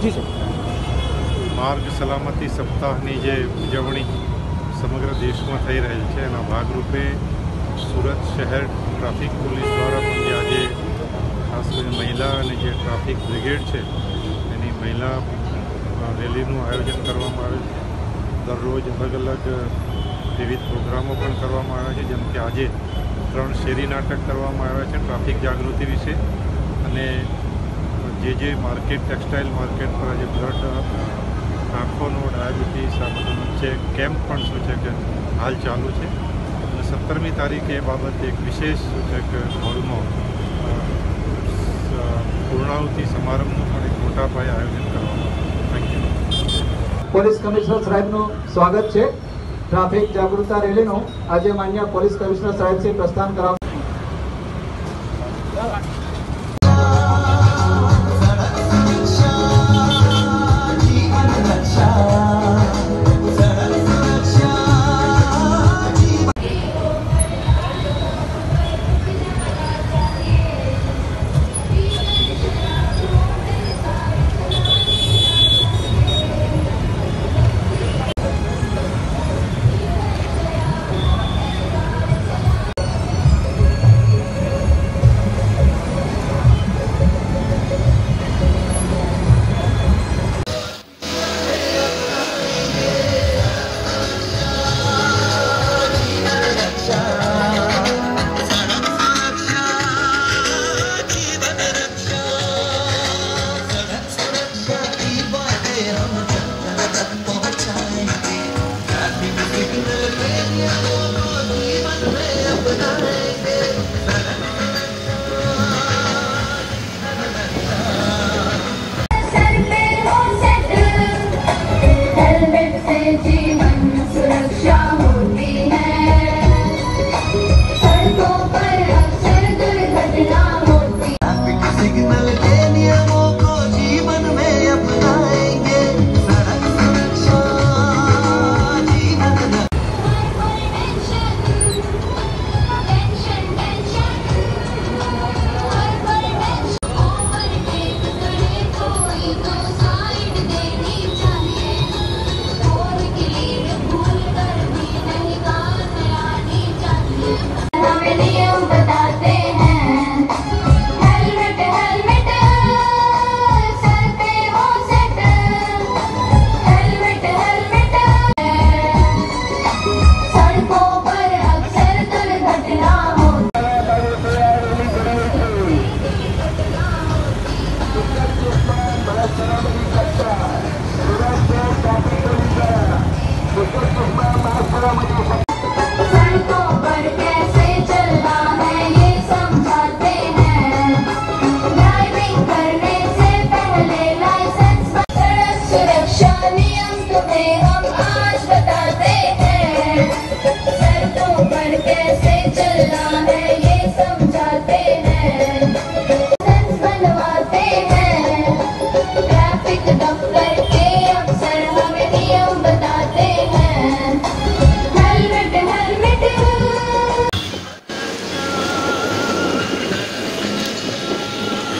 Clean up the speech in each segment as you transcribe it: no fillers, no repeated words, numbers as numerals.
जी sir. मार्ग सलामती सप्ताहनी जे उजवणी समग्र देश में थी रही है एना भागरूपे सूरत शहर ट्राफिक पुलिस द्वारा पण आज खास कर महिला और जो ट्राफिक ब्रिगेड है एनी महिला रेलीનું आयोजन કરવામાં આવે છે। दररोज अलग अलग विविध प्रोग्रामों पण કરવામાં આવે છે, જેમ કે આજે 3 શેરી નાટક કરવામાં આવ્યા છે ટ્રાફિક જાગૃતિ વિશે અને જે માર્કેટ ટેક્સટાइल मार्केट पर आज ब्लड आँखों डायबिटीज आ बधुं चेक केम्प पण शुं छे के हाल चालू है। 17मी तारीखे बाबत एक विशेष शुं छे के हॉल में पूर्णाहुति समारंभનું પણ एक मोटा पाये आयोजन करवामां આવ્યું। Thank you. પોલીસ કમિશનર સાહેબનું સ્વાગત છે। ટ્રાફિક જાગૃતતા રેલીનું આજે માન્ય પોલીસ કમિશનર સાહેબથી પ્રસ્થાન કરાવ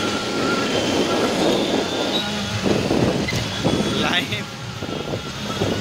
लाइव